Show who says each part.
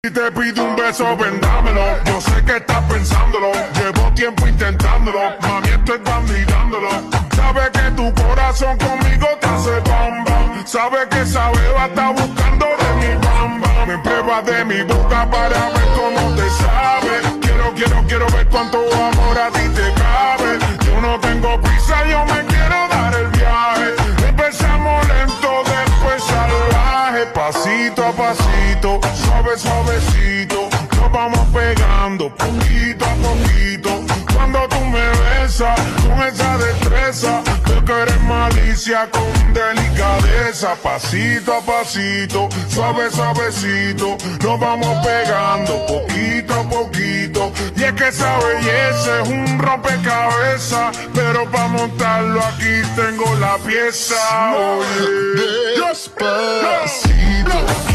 Speaker 1: Si te pido un beso, vendámelo. Yo sé que estás pensándolo. Llevo tiempo intentándolo. Mami, estoy dándolo. Sabe que tu corazón conmigo te hace bam bam. Sabe que esa beba está buscando de mi bam bam. Me prueba de mi boca para ver cómo te sabe. Quiero ver cuánto amor a ti te cabe. Yo no tengo prisa, yo me quiero dar el viaje. Empezamos lento, después salvaje. Pasito a pasito, suavecito, nos vamos pegando poquito a poquito. Cuando tú me besas con esa destreza, veo que eres malicia con delicadeza. Pasito a pasito, suavecito, nos vamos pegando poquito a poquito. Y es que esa belleza es un rompecabezas, pero para montarlo aquí tengo la pieza. Oye,
Speaker 2: despacito.